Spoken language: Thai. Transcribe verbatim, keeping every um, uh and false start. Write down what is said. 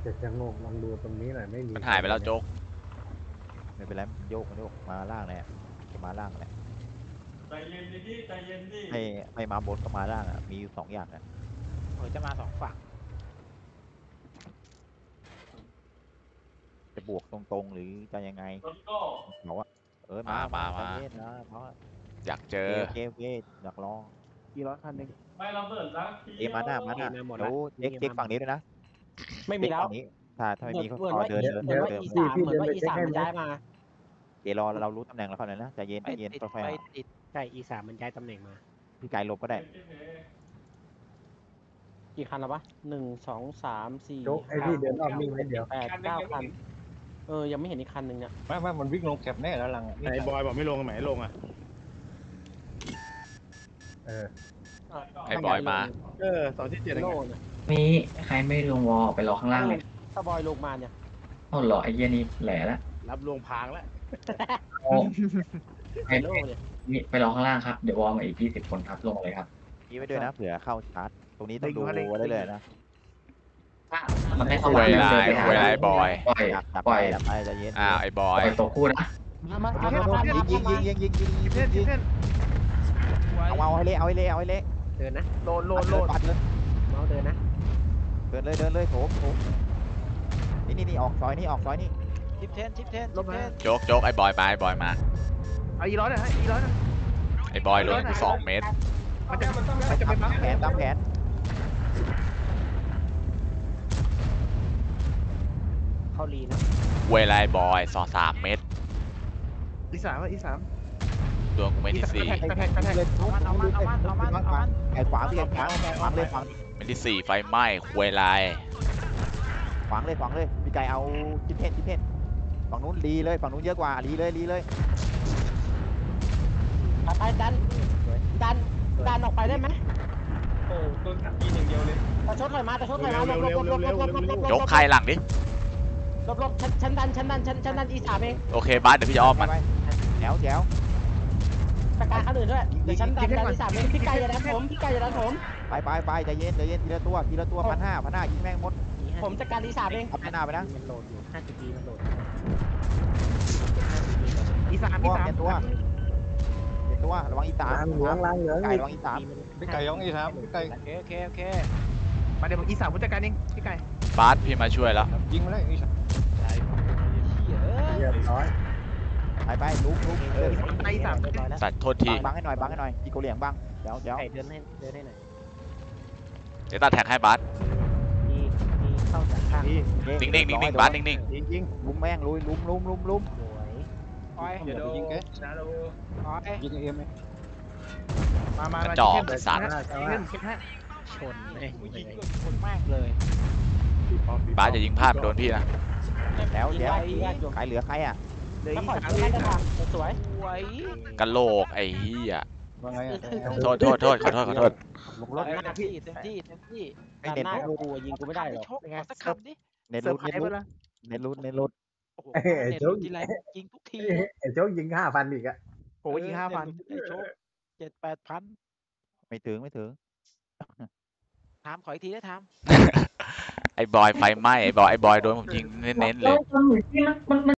จะจะงงลองดูตรงนี้หน่อยไม่มีมันหายไปแล้วโจ๊กไม่เป็นไรมันโยกมันโยกมาล่างเลยจะมาล่างแหละใจเย็นดิพี่ใจเย็นดิไม่ไม่มาบนก็มาล่างอ่ะมีอยู่สองอย่างอ่ะโอ้ยจะมาสองฝั่งจะบวกตรงๆหรือจะยังไงรถก็บอกว่าเออมามามานะเพราะอยากเจอเกมเกมอยากลองกี่ร้อยคันหนึ่งไม่ระเบิดสักทีเกมมาหน้ามาหน้าเดี๋ยวเช็คเช็คฝั่งนี้ด้วยนะไม่มีแล้วฝั่งนี้ถ้าถ้าไม่มีก็เหมือนขอว่าเดินเหเดินมือนเดินว่าเดินอีสามเหมือนว่าอีสามมันย้ายมาเดี๋ยวรอเรารู้ตำแหน่งแล้วเขาเลยนะใจเย็นไปใจเย็นติดค่อยไปติดใช่อีสามมันย้ายตำแหน่งมาๆพี่ไก่หลบก็ได้กี่คันแล้ววะหนึ่งสองสามสี่โจ๊กไอพี่เดินรอบนิ่งไว้เดียวแปดเก้าคันเออยังไม่เห็นอีกคันหนึ่งเนี่ยไม่ไม่มันวิ่งลงแคปแน่แล้วหลังไอ้บอยบอกไม่ลงไหนลงอ่ะเออไอ้บอยมาเออสองที่เจ็ดโลเนี่ยนี่ใครไม่ลงวอลไปรอข้างล่างเลยถ้าบอยลงมาเนี่ยเอาเหรอไอ้เหี้ยนี่แหล่แล้วรับลงพางแล้วโอ้ไปโลเนี่ยนี่ไปรอข้างล่างครับเดี๋ยววอลมาอีกยี่สิบคนครับลงเลยครับนี่ไว้ด้วยนะเผื่อเข้าชาร์จตรงนี้ต้องดูไว้ได้เลยนะมันไม่เข้าเวมาลาเดินไปหาเวลาไอ้บอยปล่อยดักดักปไปล่อยดักไปใจเย็นอ้าวไอ้บอปล่ยอยตัวคู่นะมามามามายิงยิงยิงยิงยิงยิงยิงยิงยิงเอาเอาให้เละเอาให้เละเอาให้เละเดินนะโลดโลดโลดปัดเลยเมาส์เดินนะเดินเลยเดินเลยโถมโถมนี่นี่นี่ออกซอยนี่ออกซอยนี่ทิปเทนทิปเทนทิปเทนโจ๊กโจ๊กไอ้บอยมาไอ้บอยมาเอาอีร้อยเลยฮะอีร้อยนะไอ้บอยโดนกูสองเมตรมันจะมันจะตาเป็นมแผนตามแผนเข้าลีนะเวลาไอ้บอยสองสามเมตรอีสามอีสามดวงกูเมตรที่สี่กระแทกกระแทกเลยเอามันเอามันเอามันเอามันเอามันไอ้ขวางพี่ไอ้ขวางขวางเลยขวางเมตรที่สี่ไฟไหม้เวลาขวางเลยขวางเลยพี่ไก่เอาชิปเพนชิปเพนฝั่งนู้นรีเลยฝั่งนู้นเยอะกว่ารีเลยรีเลยไปดันดันดันออกไปได้ไหมโอ้ต้นกัดกินอย่างเดียวเลยตะชดถอยมาตะชดถอยมาหลบหลบหลบหลบหลบหลบหลบโจ๊กใครหลังดิหลบหลบฉันฉันดันฉันดันฉันฉันดันอีสามเองโอเคบ้านเดี๋ยวพี่จะอ้อมมันแถวแถวประกาศคนอื่นด้วยเดี๋ยวฉันดันดันอีสามเองพี่ไก่อย่าดันผมพี่ไก่อย่าดันผมไปไปไปใจเย็นใจเย็นทีละตัวทีละตัวพันห้าพันห้ายิงแม่งหมดผมจัดการอีสามเองเอาพันห้าไปนะมันโหลดอยู่ห้าสิบปีมันโหลดอีสามตัอีวสามเปลี่ยนตัวเปลี่ยนตัวระวังอีสานล้างเหลืองล้างเหลืองไก่อีกระวังอีสานพี่ไก่ย้องอีสามพี่ไก่โอเคโอเคโอเคมาเดี๋ยวอีสามผมจัดการเองพี่ไก่บาสพี่มาช่วยแล้วยิงมาเลยอีสามเรียบร้อยไปไปลุกลุกเออไอีสามสัตว์โทษทีบังให้หน่อยบังให้หน่อยพี่โกเหลียงบังเดี๋ยวเดี๋ยวไก่เดินให้เดินให้หน่อยเดี๋ยวตัดแท็กให้บาสมีมีเข้าจากข้างนิ่งนิ่งนิ่งนิ่งบาสนิ่งนิ่งยิงยิงลุมแม่งลุยลุมลุมลุมลุมสวยอ้อยเดี๋ยวยิงแกนะเราอ้อยยิงเอ็มไหมมามากระจอกสัตว์เล่นเก็บให้ชนเลยคนมากเลยบาสจะยิงพลาดไปโดนพี่นะแล้วเดี๋ยวยิงไว้ยิงไว้ใครเหลือใครอ่ะเหลือแล้วอีปล่อยสามให้เองได้ค่ะสวยสวยกะโหลกไอ้เหี้ยว่าไงโทษโทษโทษขอโทษขอโทษลงรรถถหน้าที่เต็มที่เต็มที่ไอ้ด้านเน็ตหน้ากูยิงกูไม่ได้หรอกเป็นไงสักคำดิเน็ตเซอรุร์ดไพรเน็ตส์รุไปดแล้วเน็ตรุดเน็ตรุดโอ้โหเน็ตทีไรยิงทุกทีไอ้โจ๊กยิงห้าพันอีกอะโอ้ยิงห้าพันไอ้โชคเจ็ดแปดพันไม่ถึงไม่ถึงถามขออีกทีได้ถามไอ้บอยไฟไหม้ไอ้บอยไอ้บอยโดนผมยิงเน้นๆเลยแล้วมันเหมือนที่มันมัน